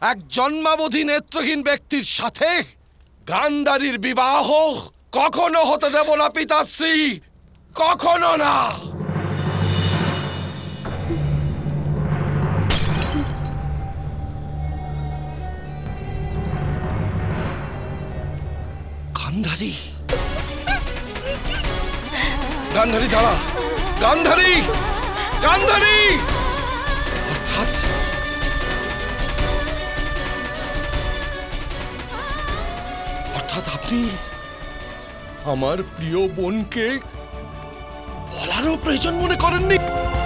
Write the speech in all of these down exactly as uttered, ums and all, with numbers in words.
এক জন্মাবধি নেত্রহীন ব্যক্তির সাথে গান্ধারীর বিবাহ কখনো হতে দেব না পিতাশ্রী, কখনো না। গান্ধারী, গান্ধারী দাঁড়া, গান্ধারী, গান্ধারী। অর্থাৎ অর্থাৎ আপনি আমার প্রিয় বোনকে বলারও প্রয়োজন মনে করেননি?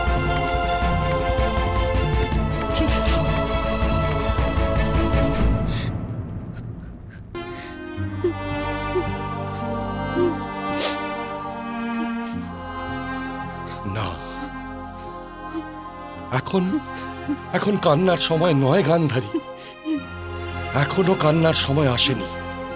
না, এখন এখন কান্নার সময় নয় গান্ধারী, এখনো কান্নার সময় আসেনি।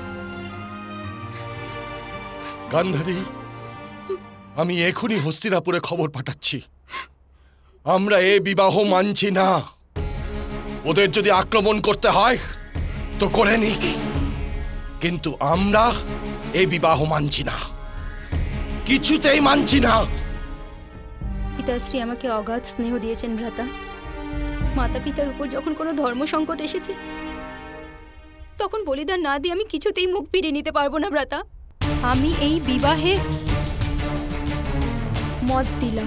গান্ধারী, আমি এখনই হস্তিনাপুরে খবর পাঠাচ্ছি, আমরা এ বিবাহ মানছি না। ওদের যদি আক্রমণ করতে হয় তো করে নিক, কিন্তু আমরা এ বিবাহ মানছি না, কিছুতেই মানছি না। পিতাশ্রী আমাকে অগাধ স্নেহ দিয়েছেন ভ্রাতা। মাতা পিতার উপর যখন কোনো ধর্ম সংকট এসেছে তখন বলিদান না দিয়ে আমি কিছুতেই মুখ ফিরিয়ে নিতে পারবো না ভ্রাতা। আমি এই বিবাহে মত দিলাম।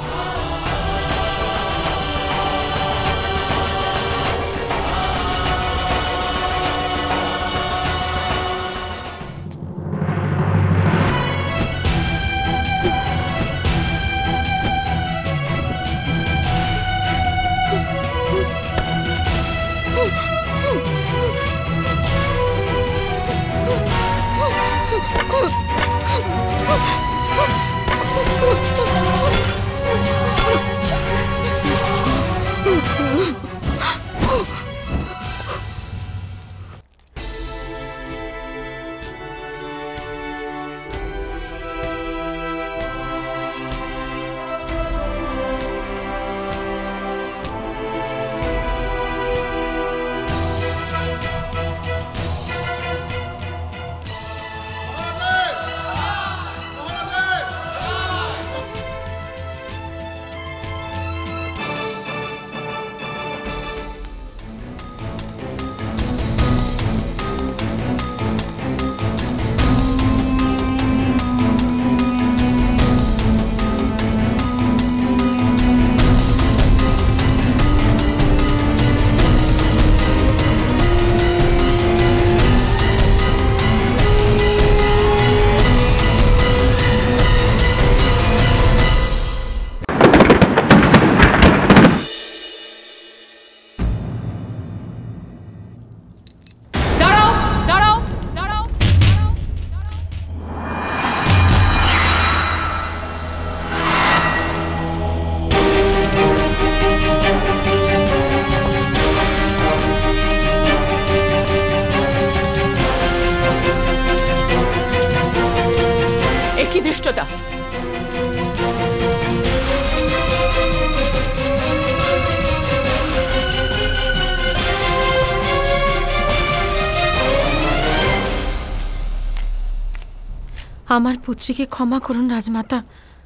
আমার পুত্রীকে ক্ষমা করুন রাজমাতা,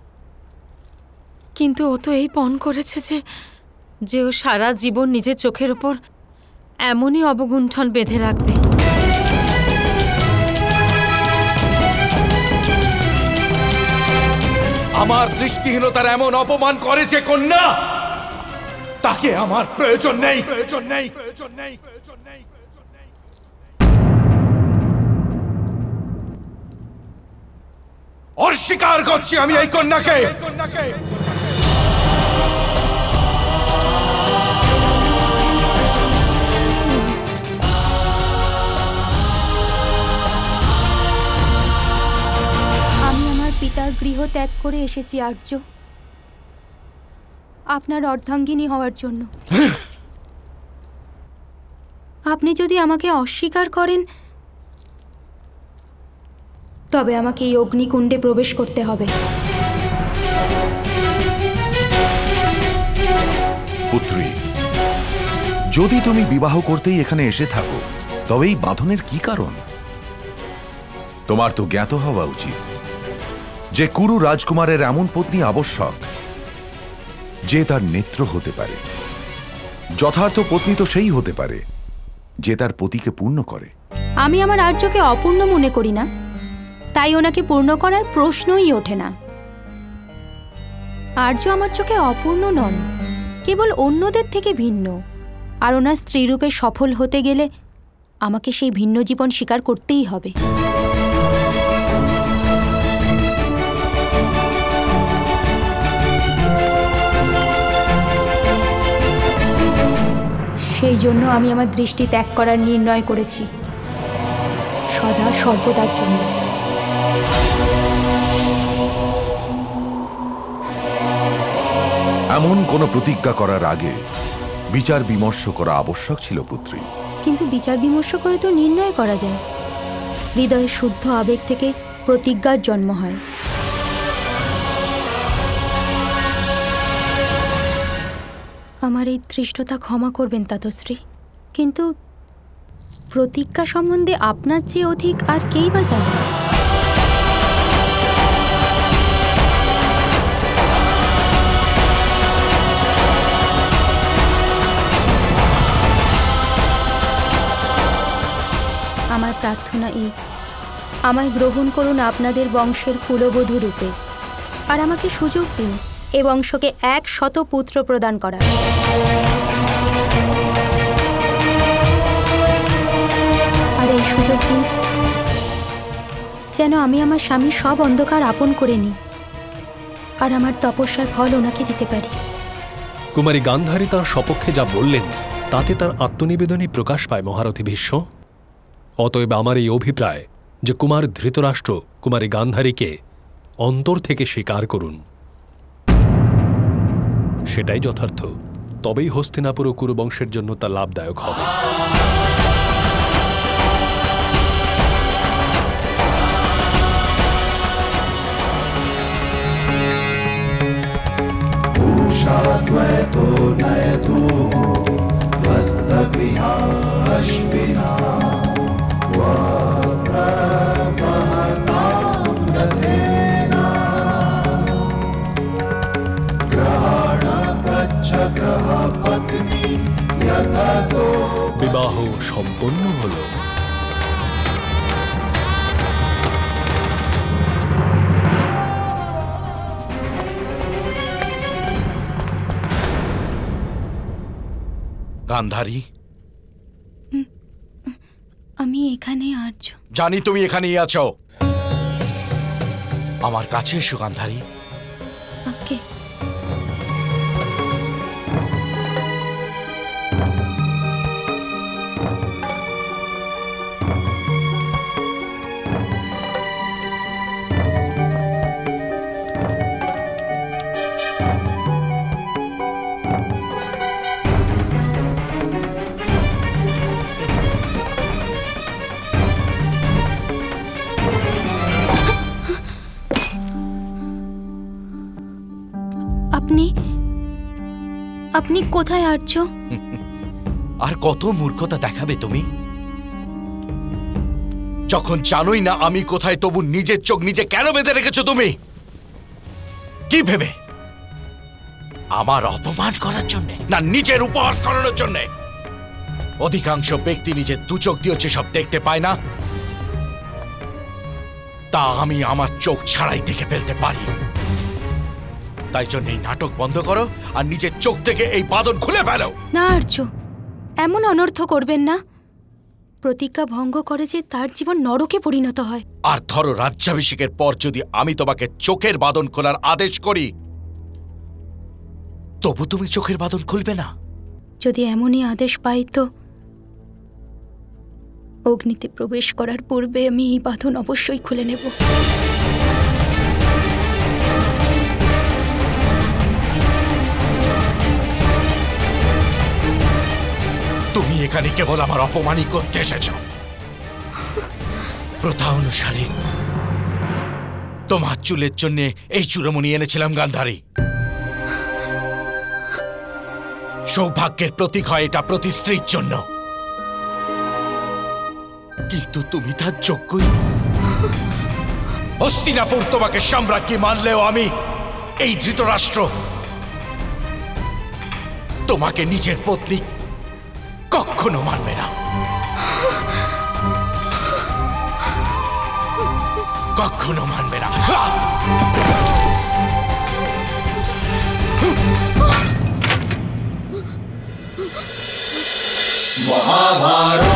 কিন্তু ও তো এই পণ করেছে যে যে ও সারা জীবন নিজের চোখের উপর এমনই অবগুণ্ঠন বেঁধে রাখবে। আমার দৃষ্টিহীনতার এমন অপমান করেছে কন্যা, তাকে আমার প্রয়োজন নেই, প্রয়োজন নেই, প্রয়োজন নেই, প্রয়োজন নেই। অস্বীকার করছি আমি এই কন্যাকে। আমি আমার পিতার গৃহ ত্যাগ করে এসেছি আর্য, আপনার অর্ধাঙ্গিনী হওয়ার জন্য। আপনি যদি আমাকে অস্বীকার করেন তবে আমাকে এই অগ্নিকুণ্ডে প্রবেশ করতে হবে। পুত্রী, যদি তুমি বিবাহ করতেই এখানে এসে থাকো তবে এই বাঁধনের কি কারণ? তোমার তো জ্ঞাত হওয়া উচিত যে কুরু রাজকুমারের এমন পত্নী আবশ্যক যে তার নেত্র হতে পারে। যথার্থ পত্নী তো সেই হতে পারে যে তার পতিকে পূর্ণ করে। আমি আমার আর্যকে অপূর্ণ মনে করি না, তাই ওনাকে পূর্ণ করার প্রশ্নই ওঠে না। আর্য আমার চোখে অপূর্ণ নন, কেবল অন্যদের থেকে ভিন্ন। আর ওনার স্ত্রীরূপে সফল হতে গেলে আমাকে সেই ভিন্ন জীবন স্বীকার করতেই হবে। সেই জন্য আমি আমার দৃষ্টি ত্যাগ করার নির্ণয় করেছি, সদা সর্বদার জন্য। এমন কোন প্রতিজ্ঞা করার আগে বিচার বিমর্শ করা আবশ্যক ছিল পুত্রী। কিন্তু বিচার বিমর্শ করে তো নির্ণয় করা যায়। হৃদয়ের শুদ্ধ আবেগ থেকে প্রতিজ্ঞার জন্ম হয়। আমার এই ধৃষ্টতা ক্ষমা করবেন তাতশ্রী, কিন্তু প্রতিজ্ঞা সম্বন্ধে আপনার চেয়ে অধিক আর কেই বা জানে? আমার প্রার্থনা এই, আমায় গ্রহণ করুন আপনাদের বংশের কুলবধূ রূপে, আর আমাকে সুযোগ দিন এ বংশকে এক শত পুত্র প্রদান করার। আর এই সুযোগ দিন যেন আমি আমার স্বামীর সব অন্ধকার আপন করে নিই, আর আমার তপস্যার ফল ওনাকে দিতে পারি। কুমারী গান্ধারী তাঁর সপক্ষে যা বললেন তাতে তার আত্মনিবেদনই প্রকাশ পায় মহারথী ভীষ্ম। অতএব আমার এই অভিপ্রায় যে কুমার ধৃতরাষ্ট্র কুমারী গান্ধারীকে অন্তর থেকে স্বীকার করুন, সেটাই যথার্থ। তবেই হস্তিনাপুর ও কুরুবংশের জন্য তা লাভদায়ক হবে। বিবাহ সম্পন্ন হল। গান্ধারী, আমি এখানে আর্য। জানি তুমি এখানেই আছো। আমার কাছে এসো গান্ধারী। ওকে। আপনি আপনি কোথায় আর্য? আর কত মূর্খতা দেখাবে তুমি? যখন জানোই না আমি কোথায়, তবু নিজের চোখ নিজে কেন বেঁধে রেখেছো তুমি? কি ভেবে? আমার অপমান করার জন্য, না নিজের উপহার করানোর জন্য? অধিকাংশ ব্যক্তি নিজের দু চোখ দিয়ে সব দেখতে পায় না, তা আমি আমার চোখ ছাড়াই দেখে ফেলতে পারি। তাই জন্য এই নাটক বন্ধ করো আর নিজের চোখ থেকে এই বাঁধন খুলে ফেলো। না আর্য, এমন অনর্থ করবেন না। প্রতিজ্ঞা ভঙ্গ করে যে তার জীবন নরকে পরিণত হয়। আর ধরো রাজ্যাভিষেকের পর যদি আমি তোমাকে চোখের বাঁধন খোলার আদেশ করি, তবু তুমি চোখের বাঁধন খুলবে না? যদি এমনই আদেশ পাই তো অগ্নিতে প্রবেশ করার পূর্বে আমি এই বাঁধন অবশ্যই খুলে নেব। তুমি এখানে কেবল আমার অপমানই করতে এসেছ। প্রথা অনুসারে তোমার চুলের জন্য এই চূড়ামণি এনেছিলাম গান্ধারী। সৌভাগ্যের প্রতীক হয় এটা প্রতি স্ত্রীর জন্য, কিন্তু তুমি তার যোগ্যই নও। হস্তিনাপুর তোমাকে সাম্রাজ্ঞী মানলেও আমি এই ধৃতরাষ্ট্র তোমাকে নিজের পত্নী কখনো মানবে না, কখনো মানবে না। মহাভারত।